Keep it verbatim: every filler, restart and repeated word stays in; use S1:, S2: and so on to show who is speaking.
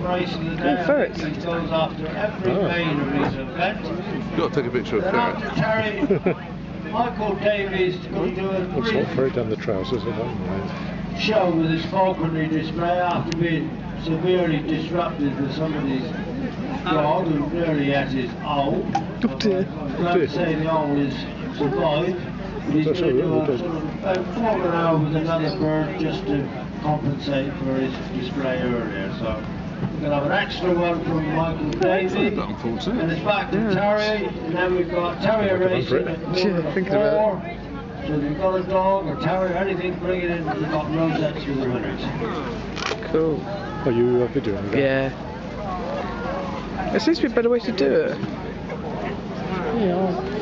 S1: race of the day.
S2: Oh, ferrets.
S1: He goes after every
S2: Oh.
S1: main of his event.
S3: You've got to take a picture of
S1: Then after
S3: ferret.
S1: Terry, Michael Davies is going to do a
S2: Looks
S1: brief
S2: like ferret down the trousers. I don't mind.
S1: show with his falconry display after being severely disrupted with some of these dog who nearly at his owl.
S2: Oh dear.
S1: I'm glad to say the owl is survived. But he's going to do a sort of about quarter an hour with another bird just to compensate for his display earlier. So we're going to have an extra one from Michael Davies. And it's back to
S2: Yeah.
S1: Terry. And then we've got Terrier racing at quarter
S2: Yeah,
S1: to
S2: thinking
S1: four.
S2: about
S1: So if you've got a dog or terrier or anything, bring it in. We've got rosettes for the winners.
S2: Cool.
S4: Are you uh, videoing that?
S2: Yeah. There seems to be a better way to do it.
S4: Yeah.